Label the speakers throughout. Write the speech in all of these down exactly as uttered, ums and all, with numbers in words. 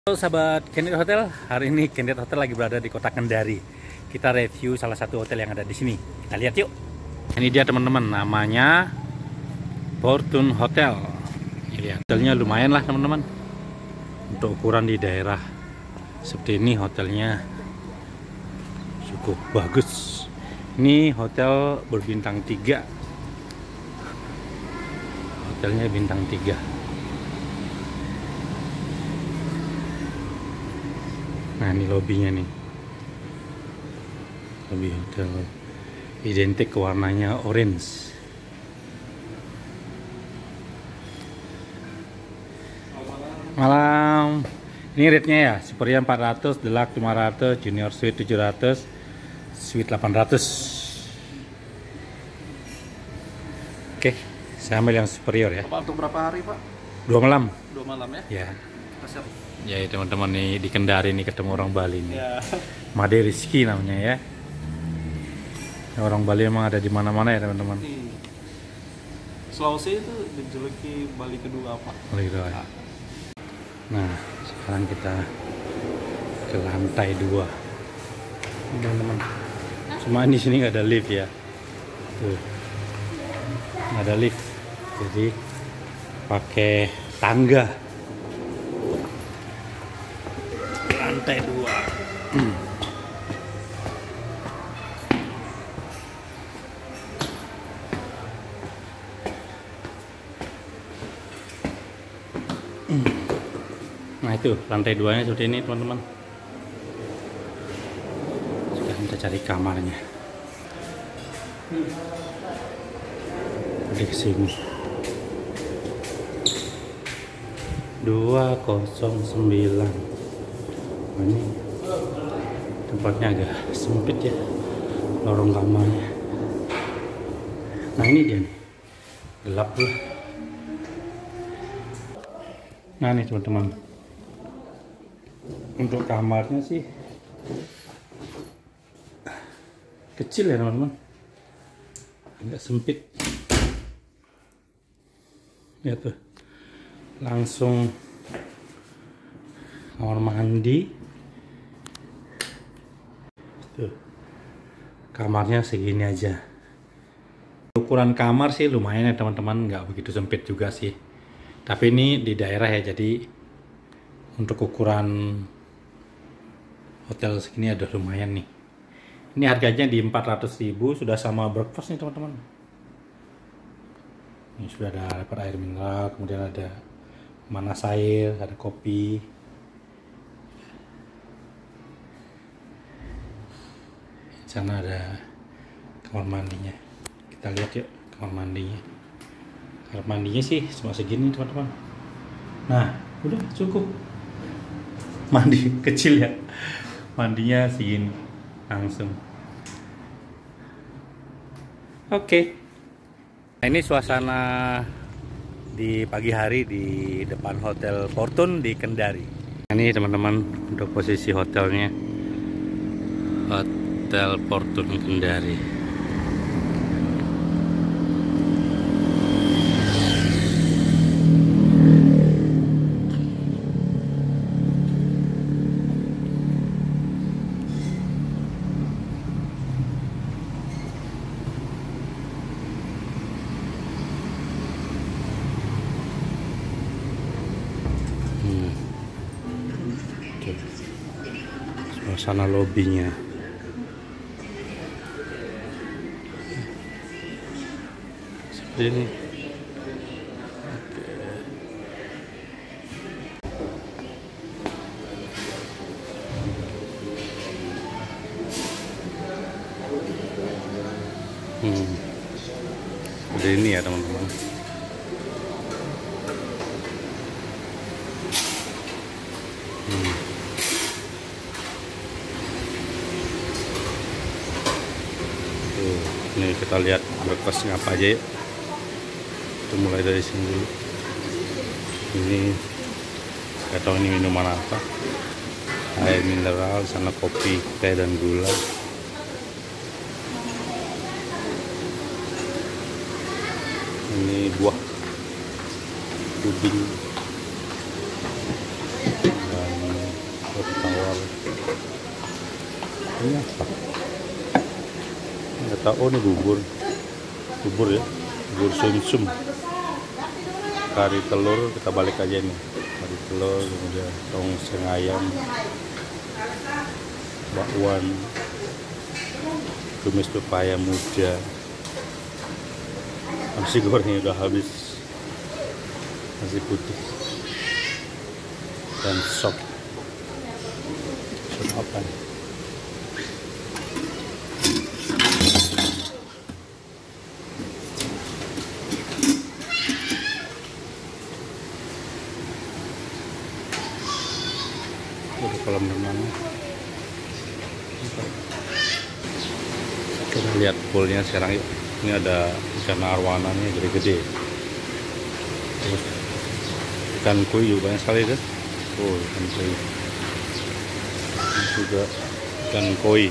Speaker 1: Halo sahabat Candid Hotel, hari ini Candid Hotel lagi berada di kota Kendari. Kita review salah satu hotel yang ada di sini. Kita lihat yuk. Ini dia teman-teman, namanya Fortune Hotel. Lihat, hotelnya lumayan lah teman-teman. Untuk ukuran di daerah seperti ini hotelnya cukup bagus. Ini hotel berbintang tiga. Hotelnya bintang tiga. Nah, ini lobbynya nih, lobby hotel, identik warnanya orange. Malam, ini rate-nya ya, Superior empat ratus, Deluxe lima ratus, Junior Suite tujuh ratus, Suite delapan ratus. Oke, saya ambil yang Superior ya.
Speaker 2: Pak, untuk berapa hari Pak?
Speaker 1: Dua malam.
Speaker 2: Dua malam ya?
Speaker 1: Ya.
Speaker 2: Siap.
Speaker 1: Ya teman-teman nih, di Kendari nih ketemu orang Bali nih.
Speaker 2: Ya.
Speaker 1: Made Rizky namanya ya. Orang Bali emang ada di mana-mana ya teman-teman.
Speaker 2: Sulawesi itu dijuluki Bali kedua Pak.
Speaker 1: Bali kedua. Ya. Nah, sekarang kita ke lantai dua, teman-teman. Cuma di sini nggak ada lift ya. Tuh, nggak ada lift. Jadi pakai tangga. Lantai dua. Hmm. Nah itu lantai duanya seperti ini teman-teman. Sekarang kita cari kamarnya. Di sini dua nol sembilan. Ini tempatnya agak sempit ya, lorong kamarnya. Nah ini dia nih, gelap lah. Nah nih teman-teman, untuk kamarnya sih kecil ya teman-teman, agak sempit. Lihat tuh, langsung kamar mandi. Tuh, kamarnya segini aja. Ukuran kamar sih lumayan ya teman-teman, nggak begitu sempit juga sih. Tapi ini di daerah ya, jadi untuk ukuran hotel segini ada lumayan nih. Ini harganya di empat ratus ribu, sudah sama breakfast nih teman-teman. Ini sudah ada dapat air mineral, kemudian ada manas air, ada kopi. Di sana ada kamar mandinya. Kita lihat yuk kamar mandinya. Kamar mandinya sih cuma segini teman-teman. Nah, udah cukup. Mandi kecil ya. Mandinya segini langsung. Oke. Nah, ini suasana di pagi hari di depan Hotel Fortune di Kendari. Nah, ini teman-teman untuk posisi hotelnya. Hotel Fortune Kendari. Hmm. Suasana lobbynya. Ini hmm. Seperti ini ya teman-teman. hmm. Tuh, ini kita lihat breakfastnya apa aja yuk. Kita mulai dari sini dulu. Ini nggak tahu ini minuman apa, air mineral, sana kopi, teh dan gula. Ini buah puding dan Ini apa? Nggak tahu. Oh, ini bubur. Bubur ya. Bubur sumsum. Kari telur, kita balik aja nih. Kari telur, kemudian tongseng ayam, bakwan, tumis pepaya muda. Nasi gorengnya udah habis. Nasi putih. Dan sop. Sop apa nih? Udah kolam renang. Kita lihat poolnya sekarang yuk. Ini ada ikan arwananya gede-gede. Terus ikan koi juga banyak sekali tuh. Oh, ikan koi. Ini juga ikan koi.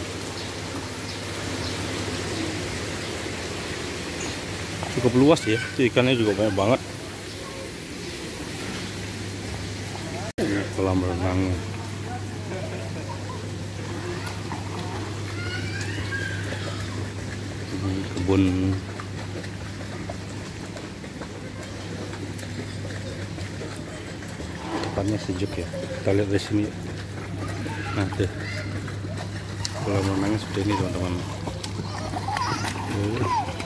Speaker 1: Cukup luas ya. Itu ikannya juga banyak banget. Ini kolam renang. Kebun tempatnya sejuk ya, kita lihat dari sini. Nah tuh kolam renangnya seperti ini teman-teman.